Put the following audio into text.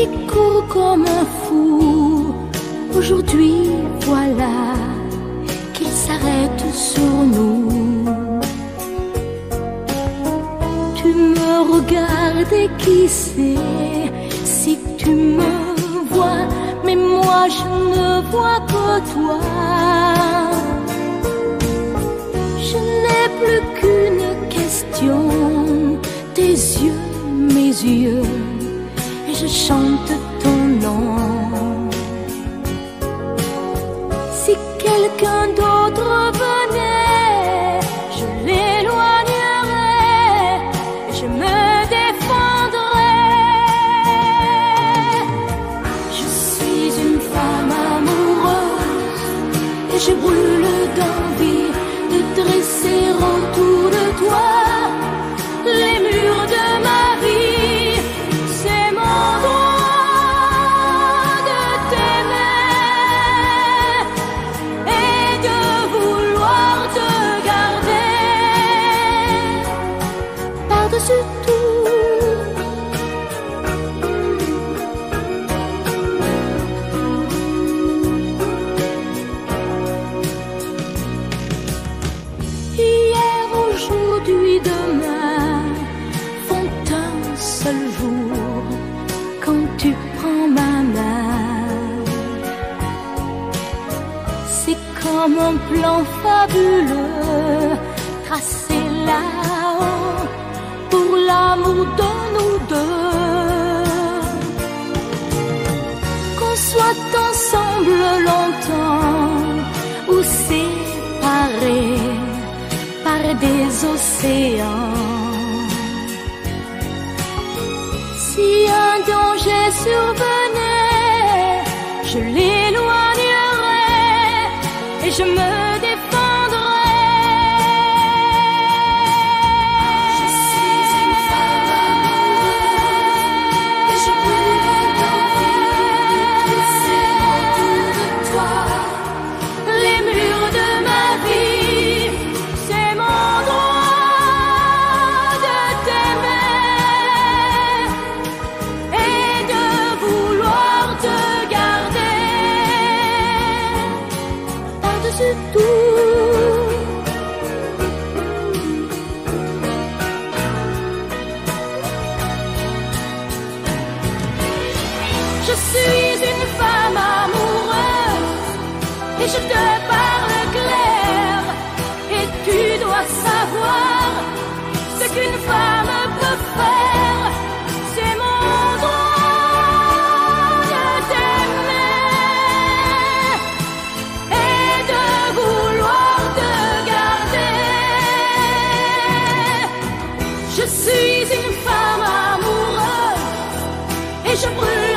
qui court comme un fou. Aujourd'hui, voilà qu'il s'arrête sur nous. Tu me regardes et qui sait si tu me vois, mais moi je ne vois que toi. Je n'ai plus qu'une question, tes yeux, mes yeux, et je chante ton nom. Si quelqu'un d'autre venait, je l'éloignerais et je me défendrais. Je suis une femme amoureuse et je brûle d'envie de dresser autour de toi les murs de ma vie. C'est mon droit de t'aimer et de vouloir te garder par-dessus tout. Hier, aujourd'hui, demain font un seul jour quand tu prends ma main. C'est comme un plan fabuleux tracé là-haut pour l'amour de nous deux. Qu'on soit ensemble longtemps ou séparés par des océans. Si un danger survenait, je l'éloignerais et je me défendrais. Je suis une femme amoureuse et je brûle d'envie de dresser autour de toi les murs de ma vie. C'est mon droit de t'aimer et de vouloir te garder par-dessus tout. Je suis une femme amoureuse et je te parle clair. Et tu dois savoir ce qu'une femme peut faire. C'est mon droit de t'aimer et de vouloir te garder. Je suis une femme amoureuse et je brûle